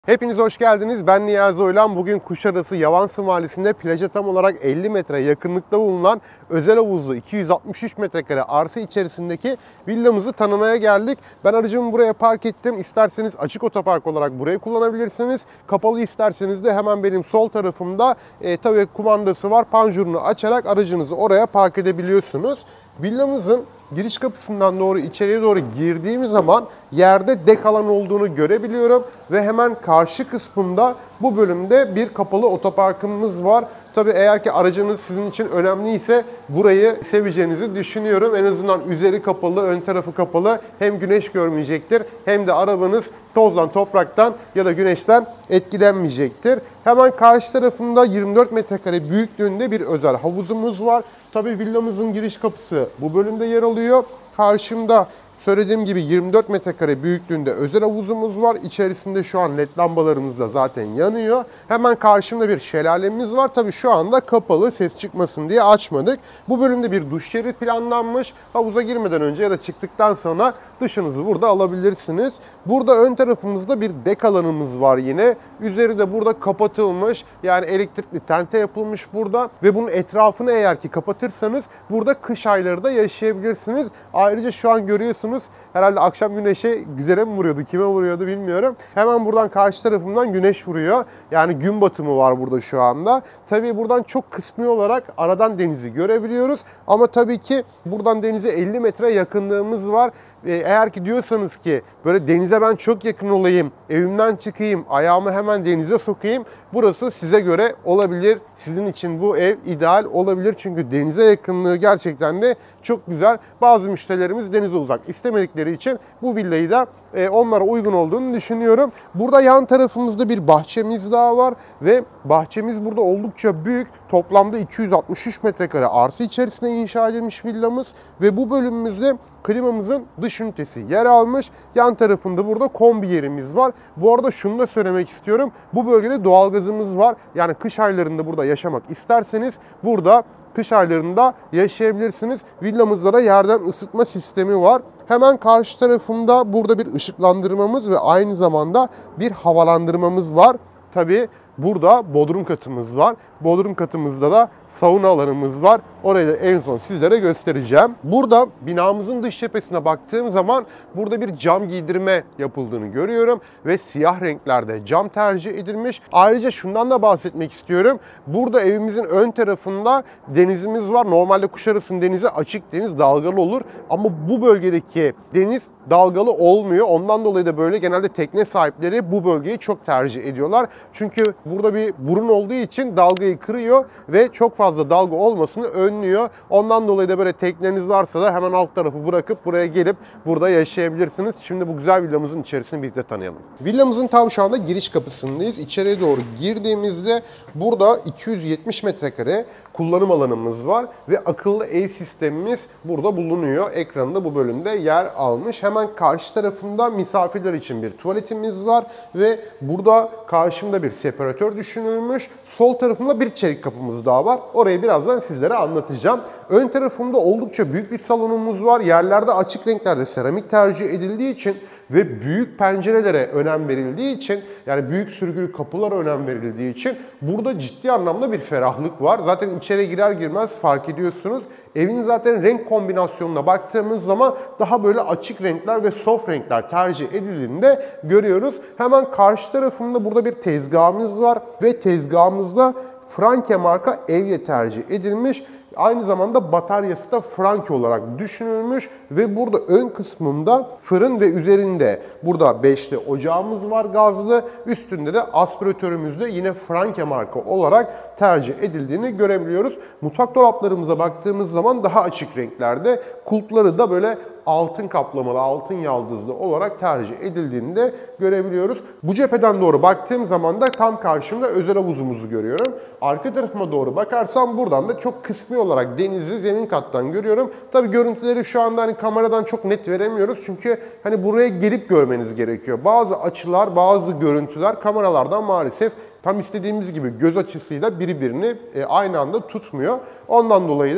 Hepiniz hoş geldiniz. Ben Niyazi Oylan. Bugün Kuşadası Yavansı Mahallesi'nde plaja tam olarak 50 metre yakınlıkta bulunan özel havuzlu 263 metrekare arsa içerisindeki villamızı tanımaya geldik. Ben aracımı buraya park ettim. İsterseniz açık otopark olarak burayı kullanabilirsiniz. Kapalı isterseniz de hemen benim sol tarafımda tabii kumandası var. Panjurunu açarak aracınızı oraya park edebiliyorsunuz. Villamızın giriş kapısından doğru içeriye doğru girdiğim zaman yerde dek alan olduğunu görebiliyorum ve hemen karşı kısmında bu bölümde bir kapalı otoparkımız var. Tabii eğer ki aracınız sizin için önemliyse burayı seveceğinizi düşünüyorum. En azından üzeri kapalı, ön tarafı kapalı. Hem güneş görmeyecektir hem de arabanız tozdan, topraktan ya da güneşten etkilenmeyecektir. Hemen karşı tarafında 24 metrekare büyüklüğünde bir özel havuzumuz var. Tabii villamızın giriş kapısı bu bölümde yer alıyor. Karşımda söylediğim gibi 24 metrekare büyüklüğünde özel havuzumuz var. İçerisinde şu an led lambalarımız da zaten yanıyor. Hemen karşımda bir şelalemiz var. Tabii şu anda kapalı, ses çıkmasın diye açmadık. Bu bölümde bir duş yeri planlanmış. Havuza girmeden önce ya da çıktıktan sonra duşunuzu burada alabilirsiniz. Burada ön tarafımızda bir dek alanımız var yine. Üzeri de burada kapatılmış. Yani elektrikli tente yapılmış burada. Ve bunun etrafını eğer ki kapatırsanız burada kış ayları da yaşayabilirsiniz. Ayrıca şu an görüyorsunuz herhalde akşam güneşe güzele mi vuruyordu, kime vuruyordu bilmiyorum. Hemen buradan karşı tarafımdan güneş vuruyor. Yani gün batımı var burada şu anda. Tabii buradan çok kısmi olarak aradan denizi görebiliyoruz. Ama tabii ki buradan denize 50 metre yakınlığımız var. Eğer ki diyorsanız ki böyle denize ben çok yakın olayım, evimden çıkayım, ayağımı hemen denize sokayım. Burası size göre olabilir. Sizin için bu ev ideal olabilir. Çünkü denize yakınlığı gerçekten de çok güzel. Bazı müşterilerimiz denize uzak istemedikleri için bu villayı da onlara uygun olduğunu düşünüyorum. Burada yan tarafımızda bir bahçemiz daha var ve bahçemiz burada oldukça büyük. Toplamda 263 metrekare arsa içerisinde inşa edilmiş villamız ve bu bölümümüzde klimamızın dış ünitesi yer almış. Yan tarafında burada kombi yerimiz var. Bu arada şunu da söylemek istiyorum. Bu bölgede doğalgazımız var. Yani kış aylarında burada yaşamak isterseniz burada kış aylarında yaşayabilirsiniz. Villamızda da yerden ısıtma sistemi var. Hemen karşı tarafında burada bir ışıklandırmamız ve aynı zamanda bir havalandırmamız var. Tabii burada bodrum katımız var. Bodrum katımızda da sauna alanımız var. Orayı da en son sizlere göstereceğim. Burada binamızın dış cephesine baktığım zaman burada bir cam giydirme yapıldığını görüyorum. Ve siyah renklerde cam tercih edilmiş. Ayrıca şundan da bahsetmek istiyorum. Burada evimizin ön tarafında denizimiz var. Normalde Kuşadası'nın denizi açık deniz, dalgalı olur. Ama bu bölgedeki deniz dalgalı olmuyor. Ondan dolayı da böyle genelde tekne sahipleri bu bölgeyi çok tercih ediyorlar. Çünkü burada bir burun olduğu için dalgayı kırıyor ve çok fazla dalga olmasını önlüyor. Ondan dolayı da böyle tekneniz varsa da hemen alt tarafı bırakıp buraya gelip burada yaşayabilirsiniz. Şimdi bu güzel villamızın içerisini birlikte tanıyalım. Villamızın tam şu anda giriş kapısındayız. İçeriye doğru girdiğimizde burada 270 metrekare kullanım alanımız var ve akıllı ev sistemimiz burada bulunuyor. Ekranında bu bölümde yer almış. Hemen karşı tarafında misafirler için bir tuvaletimiz var ve burada karşımda bir separatör düşünülmüş. Sol tarafımda bir çelik kapımız daha var. Orayı birazdan sizlere anlatacağım. Ön tarafımda oldukça büyük bir salonumuz var. Yerlerde açık renklerde seramik tercih edildiği için ve büyük pencerelere önem verildiği için, yani büyük sürgülü kapılara önem verildiği için burada ciddi anlamda bir ferahlık var. Zaten içeri girer girmez fark ediyorsunuz. Evin zaten renk kombinasyonuna baktığımız zaman daha böyle açık renkler ve soft renkler tercih edildiğini de görüyoruz. Hemen karşı tarafında burada bir tezgahımız var ve tezgahımızda Franke marka evye tercih edilmiş. Aynı zamanda bataryası da Franke olarak düşünülmüş ve burada ön kısmında fırın ve üzerinde burada beşli ocağımız var gazlı. Üstünde de aspiratörümüz de yine Franke marka olarak tercih edildiğini görebiliyoruz. Mutfak dolaplarımıza baktığımız zaman daha açık renklerde, kulpları da böyle altın kaplamalı, altın yaldızlı olarak tercih edildiğini de görebiliyoruz. Bu cepheden doğru baktığım zaman da tam karşımda özel havuzumuzu görüyorum. Arka tarafıma doğru bakarsam buradan da çok kısmi olarak denizi zemin kattan görüyorum. Tabii görüntüleri şu anda hani kameradan çok net veremiyoruz. Çünkü hani buraya gelip görmeniz gerekiyor. Bazı açılar, bazı görüntüler kameralardan maalesef tam istediğimiz gibi göz açısıyla birbirini aynı anda tutmuyor. Ondan dolayı da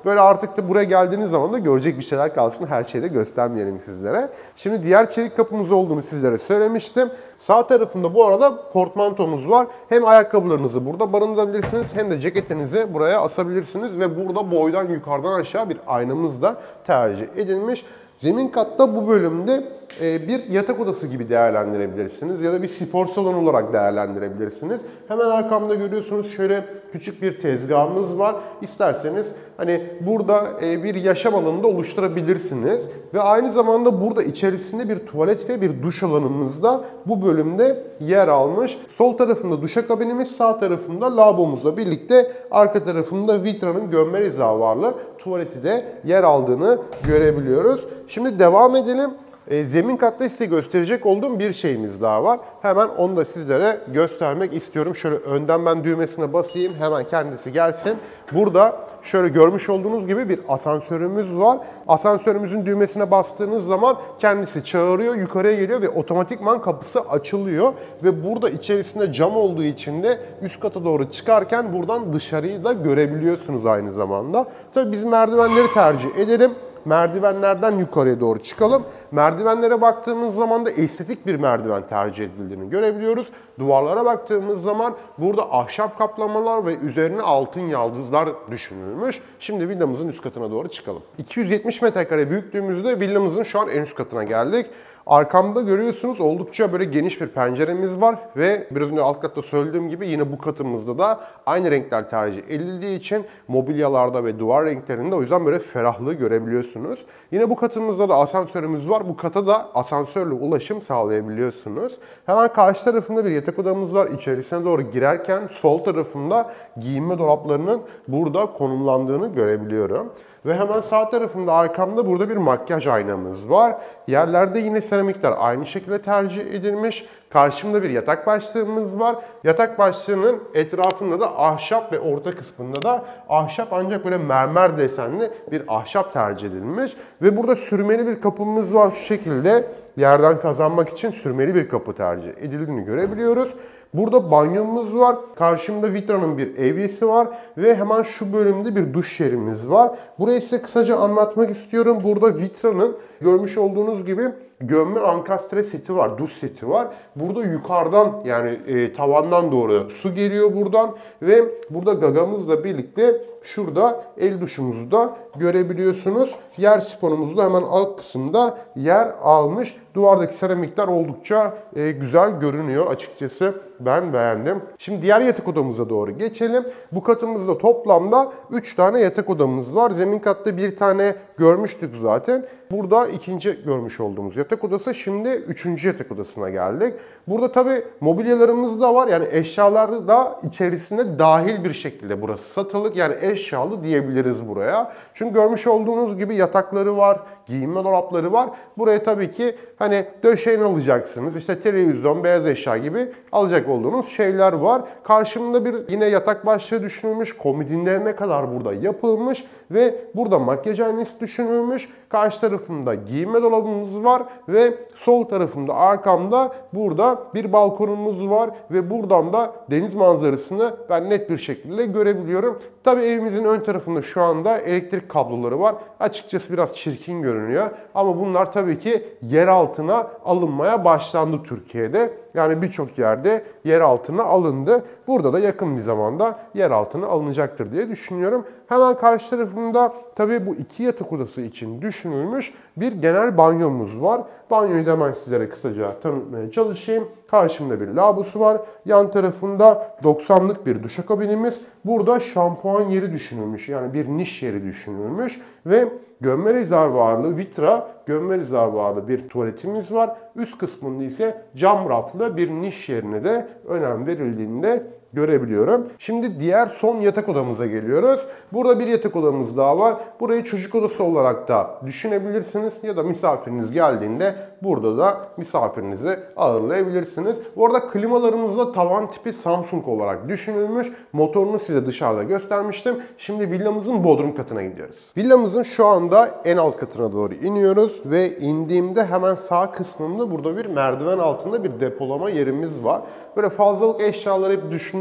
Böyle artık da buraya geldiğiniz zaman da görecek bir şeyler kalsın. Her şeyi de göstermeyelim sizlere. Şimdi diğer çelik kapımız olduğunu sizlere söylemiştim. Sağ tarafında bu arada portmantomuz var. Hem ayakkabılarınızı burada barındırabilirsiniz hem de ceketinizi buraya asabilirsiniz. Ve burada boydan yukarıdan aşağı bir aynamız da tercih edilmiş. Zemin katta bu bölümde bir yatak odası gibi değerlendirebilirsiniz ya da bir spor salonu olarak değerlendirebilirsiniz. Hemen arkamda görüyorsunuz şöyle küçük bir tezgahımız var. İsterseniz hani burada bir yaşam alanı da oluşturabilirsiniz. Ve aynı zamanda burada içerisinde bir tuvalet ve bir duş alanımız da bu bölümde yer almış. Sol tarafında duşakabinimiz, sağ tarafında lavabomuzla birlikte arka tarafında Vitra'nın gömme rezervuarlı tuvaleti de yer aldığını görebiliyoruz. Şimdi devam edelim. Zemin katta size gösterecek olduğum bir şeyimiz daha var. Hemen onu da sizlere göstermek istiyorum. Şöyle önden ben düğmesine basayım. Hemen kendisi gelsin. Burada şöyle görmüş olduğunuz gibi bir asansörümüz var. Asansörümüzün düğmesine bastığınız zaman kendisi çağırıyor, yukarıya geliyor ve otomatikman kapısı açılıyor. Ve burada içerisinde cam olduğu için de üst kata doğru çıkarken buradan dışarıyı da görebiliyorsunuz aynı zamanda. Tabii biz merdivenleri tercih edelim. Merdivenlerden yukarıya doğru çıkalım. Merdivenlere baktığımız zaman da estetik bir merdiven tercih edildiğini görebiliyoruz. Duvarlara baktığımız zaman burada ahşap kaplamalar ve üzerine altın yaldızlar düşünülmüş. Şimdi villamızın üst katına doğru çıkalım. 270 metrekare büyüklüğümüzde villamızın şu an en üst katına geldik. Arkamda görüyorsunuz oldukça böyle geniş bir penceremiz var ve biraz önce alt katta söylediğim gibi yine bu katımızda da aynı renkler tercih edildiği için mobilyalarda ve duvar renklerinde o yüzden böyle ferahlığı görebiliyorsunuz. Yine bu katımızda da asansörümüz var. Bu kata da asansörle ulaşım sağlayabiliyorsunuz. Hemen karşı tarafında bir yatak odamız var. İçerisine doğru girerken sol tarafında giyinme dolaplarının burada konumlandığını görebiliyorum. Ve hemen sağ tarafımda arkamda burada bir makyaj aynamız var. Yerlerde yine seramikler aynı şekilde tercih edilmiş. Karşımda bir yatak başlığımız var. Yatak başlığının etrafında da ahşap ve orta kısmında da ahşap ancak böyle mermer desenli bir ahşap tercih edilmiş. Ve burada sürmeli bir kapımız var şu şekilde. Yerden kazanmak için sürmeli bir kapı tercih edildiğini görebiliyoruz. Burada banyomuz var. Karşımda Vitra'nın bir evyesi var. Ve hemen şu bölümde bir duş yerimiz var. Burayı size kısaca anlatmak istiyorum. Burada Vitra'nın görmüş olduğunuz gibi gömme ankastre seti var. Duş seti var. Burada yukarıdan yani tavandan doğru su geliyor buradan. Ve burada gagamızla birlikte şurada el duşumuzu da görebiliyorsunuz. Yer sifonumuz da hemen alt kısımda yer almış. Duvardaki seramikler oldukça güzel görünüyor açıkçası. Ben beğendim. Şimdi diğer yatak odamıza doğru geçelim. Bu katımızda toplamda 3 tane yatak odamız var. Zemin katta bir tane görmüştük zaten. Burada ikinci görmüş olduğumuz yatak odası. Şimdi üçüncü yatak odasına geldik. Burada tabii mobilyalarımız da var. Yani eşyalar da içerisinde dahil bir şekilde burası satılık. Yani eşyalı diyebiliriz buraya. Çünkü görmüş olduğunuz gibi yatakları var, giyinme dolapları var. Buraya tabii ki hani döşeğini alacaksınız. İşte televizyon, beyaz eşya gibi alacak olduğunuz şeyler var. Karşımda bir yine yatak başlığı düşünülmüş. Komodinlerine kadar burada yapılmış ve burada makyaj aynası düşünülmüş. Karşı tarafımda giyinme dolabımız var ve sol tarafımda arkamda burada bir balkonumuz var ve buradan da deniz manzarasını ben net bir şekilde görebiliyorum. Tabii evimizin ön tarafında şu anda elektrik kabloları var. Açıkçası biraz çirkin görünüyor ama bunlar tabii ki yer altına alınmaya başlandı Türkiye'de. Yani birçok yerde yer altına alındı. Burada da yakın bir zamanda yer altına alınacaktır diye düşünüyorum. Hemen karşı tarafında tabii bu iki yatak odası için düşünülmüş bir genel banyomuz var. Banyoyu da hemen sizlere kısaca tanıtmaya çalışayım. Karşımda bir lavabosu var. Yan tarafında 90'lık bir duşakabinimiz. Burada şampuan yeri düşünülmüş. Yani bir niş yeri düşünülmüş. Ve gömme rezervuarlı Vitra gömme rezervuarlı bir tuvaletimiz var. Üst kısmında ise cam raflı bir niş yerine de önem verildiğini de görebiliyorum. Şimdi diğer son yatak odamıza geliyoruz. Burada bir yatak odamız daha var. Burayı çocuk odası olarak da düşünebilirsiniz ya da misafiriniz geldiğinde burada da misafirinizi ağırlayabilirsiniz. Bu arada klimalarımız da tavan tipi Samsung olarak düşünülmüş. Motorunu size dışarıda göstermiştim. Şimdi villamızın bodrum katına gidiyoruz. Villamızın şu anda en alt katına doğru iniyoruz ve indiğimde hemen sağ kısmında burada bir merdiven altında bir depolama yerimiz var. Böyle fazlalık eşyaları hep düşünülmüş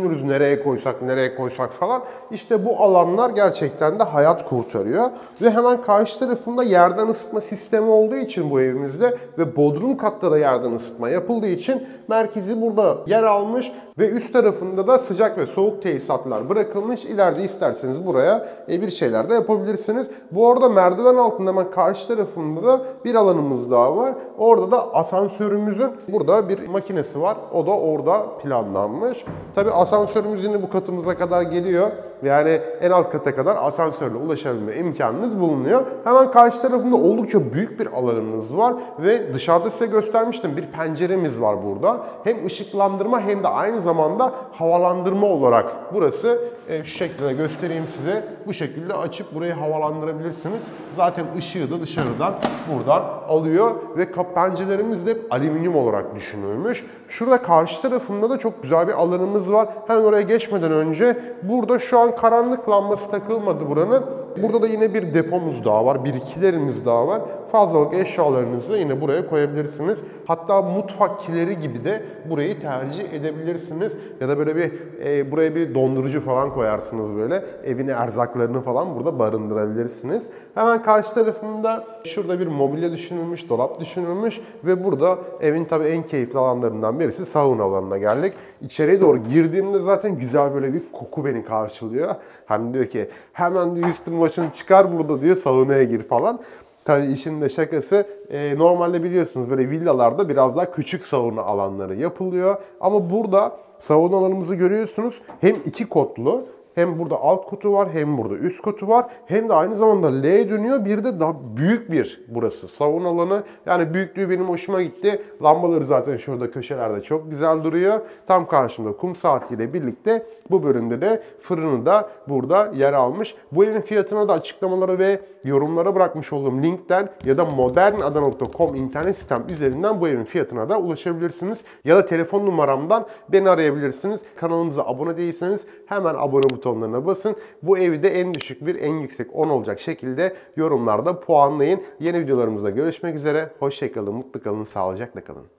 düşünürüz nereye koysak falan. İşte bu alanlar gerçekten de hayat kurtarıyor. Ve hemen karşı tarafında yerden ısıtma sistemi olduğu için bu evimizde ve bodrum katta da yerden ısıtma yapıldığı için merkezi burada yer almış ve üst tarafında da sıcak ve soğuk tesisatlar bırakılmış. İleride isterseniz buraya bir şeyler de yapabilirsiniz. Bu arada merdiven altında hemen karşı tarafında da bir alanımız daha var. Orada da asansörümüzün burada bir makinesi var. O da orada planlanmış. Tabii asansörümüz yine bu katımıza kadar geliyor. Yani en alt kata kadar asansörle ulaşabilme imkanınız bulunuyor. Hemen karşı tarafında oldukça büyük bir alanımız var ve dışarıda size göstermiştim bir penceremiz var burada. Hem ışıklandırma hem de aynı zamanda havalandırma olarak burası şu şekilde göstereyim size. Bu şekilde açıp burayı havalandırabilirsiniz. Zaten ışığı da dışarıdan buradan alıyor ve pencerelerimiz de alüminyum olarak düşünülmüş. Şurada karşı tarafında da çok güzel bir alanımız var. Hemen oraya geçmeden önce burada şu an karanlık lambası takılmadı buranın. Burada da yine bir depomuz daha var. Birikilerimiz daha var. Fazlalık eşyalarınızı yine buraya koyabilirsiniz. Hatta mutfak kileri gibi de burayı tercih edebilirsiniz. Ya da böyle bir buraya bir dondurucu falan koyarsınız böyle. Evine erzaklarını falan burada barındırabilirsiniz. Hemen karşı tarafında şurada bir mobilya düşünülmüş, dolap düşünülmüş ve burada evin tabii en keyifli alanlarından birisi sauna alanına geldik. İçeriye doğru girdiğimde zaten güzel böyle bir koku beni karşılıyor. Hani diyor ki hemen diyor üstün başını çıkar burada diyor saunaya gir falan. Tabii işin de şakası normalde biliyorsunuz böyle villalarda biraz daha küçük sauna alanları yapılıyor. Ama burada sauna alanımızı görüyorsunuz hem iki kotlu. Hem burada alt kutu var hem burada üst kutu var. Hem de aynı zamanda L dönüyor. Bir de daha büyük bir burası sauna alanı. Yani büyüklüğü benim hoşuma gitti. Lambaları zaten şurada köşelerde çok güzel duruyor. Tam karşımda kum saatiyle birlikte bu bölümde de fırını da burada yer almış. Bu evin fiyatına da açıklamalara ve yorumlara bırakmış olduğum linkten ya da modernada.com internet sitem üzerinden bu evin fiyatına da ulaşabilirsiniz. Ya da telefon numaramdan beni arayabilirsiniz. Kanalımıza abone değilseniz hemen abone butonlarına basın. Bu evi de en düşük bir, en yüksek 10 olacak şekilde yorumlarda puanlayın. Yeni videolarımızda görüşmek üzere. Hoşça kalın, mutlu kalın, sağlıcakla kalın.